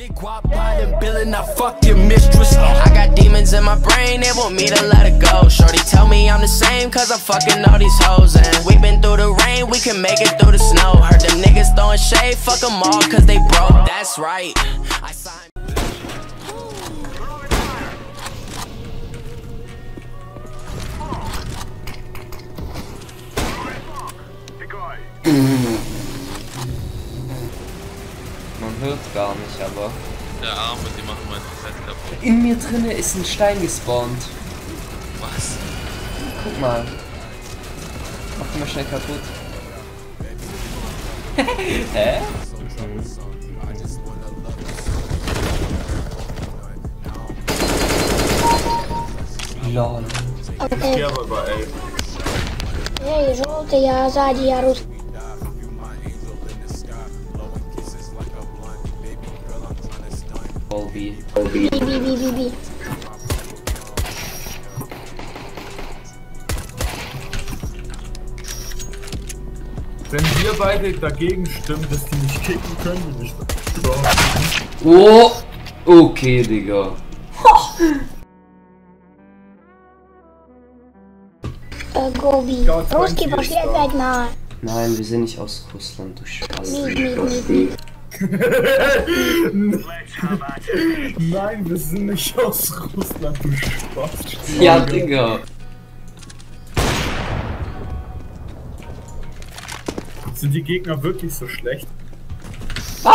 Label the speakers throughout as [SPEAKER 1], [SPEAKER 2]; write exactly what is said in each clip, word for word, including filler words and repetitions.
[SPEAKER 1] Big guap by the billing, I fuck your mistress. I got demons in my brain, they want me to let it go. Shorty tell me I'm the same, cause I'm fucking all these hoes. And we been through the rain, we can make it through the snow. Heard them niggas throwing shade, fuck them all, cause they broke. That's right. I signed.
[SPEAKER 2] Man hört gar nicht, aber...
[SPEAKER 3] Der Arm und die machen mein Set kaputt.
[SPEAKER 2] In mir drinne ist ein Stein gespawnt.
[SPEAKER 3] Was?
[SPEAKER 2] Guck mal. Mach ihn mal schnell kaputt. Hä? Mhm. Lol.
[SPEAKER 4] Okay.
[SPEAKER 5] Эй, желтый, я сзади, я русский.
[SPEAKER 2] Colby.
[SPEAKER 5] Би, би, би, би, би.
[SPEAKER 4] Wenn wir beide dagegen stimmen, dass die nicht kicken können, bin ich
[SPEAKER 2] Oh! Okay, Digga.
[SPEAKER 5] Äh, Gobi. Русский пошли опять на...
[SPEAKER 2] Nein, wir sind nicht aus Russland, du Spaß.
[SPEAKER 5] Мид, мид, мид.
[SPEAKER 4] Nein, wir sind nicht aus Russland, du Spaß.
[SPEAKER 2] Ja, Digga.
[SPEAKER 4] Sind die Gegner wirklich so schlecht?
[SPEAKER 2] Ah!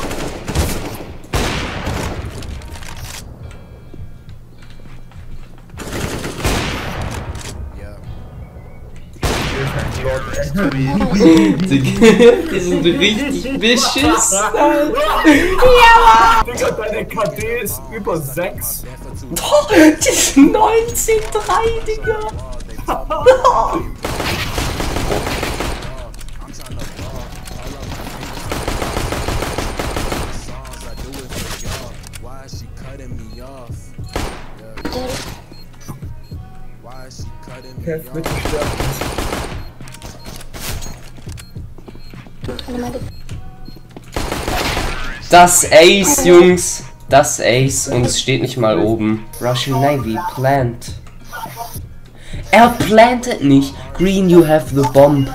[SPEAKER 2] Die sind richtig beschissen.
[SPEAKER 5] Ja,
[SPEAKER 4] Digga, deine K D ist über sechs.
[SPEAKER 2] Boah, die sind neunzehn drei, Digga.
[SPEAKER 4] Kev, bitte sterben.
[SPEAKER 2] Das Ace, Jungs. Das Ace. Und es steht nicht mal oben. Russian Navy plant. Er plantet nicht. Green, you have the bomb.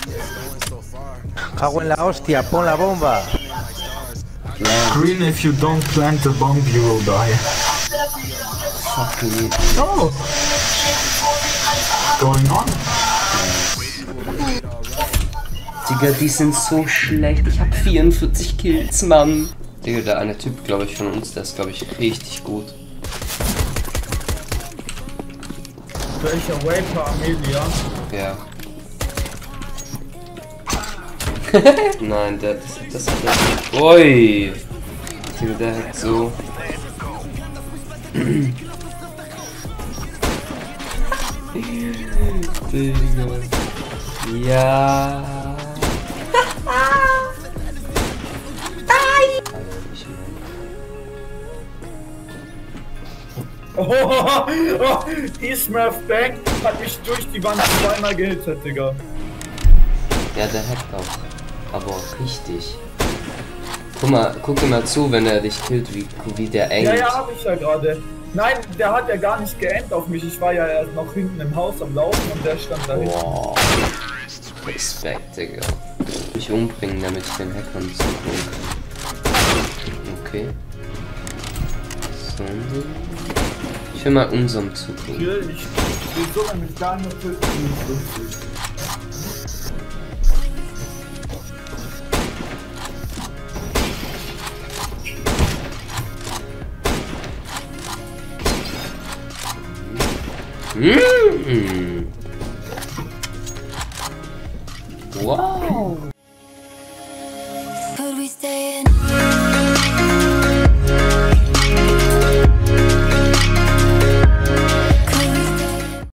[SPEAKER 6] Cago en la hostia, pon la bomba.
[SPEAKER 2] Plant.
[SPEAKER 4] Green, if you don't plant the bomb, you will die.
[SPEAKER 2] Fuck me.
[SPEAKER 4] Oh! Going on?
[SPEAKER 2] Digga, die sind so schlecht. Ich hab vierundvierzig Kills, Mann. Digga, der eine Typ, glaube ich, von uns, der ist, glaube ich, richtig gut.
[SPEAKER 4] Welcher Waper, Amelia?
[SPEAKER 2] Ja. Nein, der, das, das hat der... Ui! Digga, der hat so... Digga. Ja.
[SPEAKER 4] Oh, oh, die Smurf Bank hat mich durch die Wand zweimal gehittet, Digga.
[SPEAKER 2] Ja, der hackt auch. Aber richtig. Guck mal, guck dir mal zu, wenn er dich killt, wie, wie der aimt.
[SPEAKER 4] Ja, ja, hab ich ja gerade. Nein, der hat ja gar nicht geaimt auf mich. Ich war ja erst noch hinten im Haus am Laufen und der stand da hinten.
[SPEAKER 2] Wow. Respekt, Digga. Mich umbringen, damit ich den Hackern zugucken kann. Okay. So. Ich will mal unserem zugucken.
[SPEAKER 4] Ich will so lange mit Daniel töten, wie es
[SPEAKER 2] Mmh. Wow.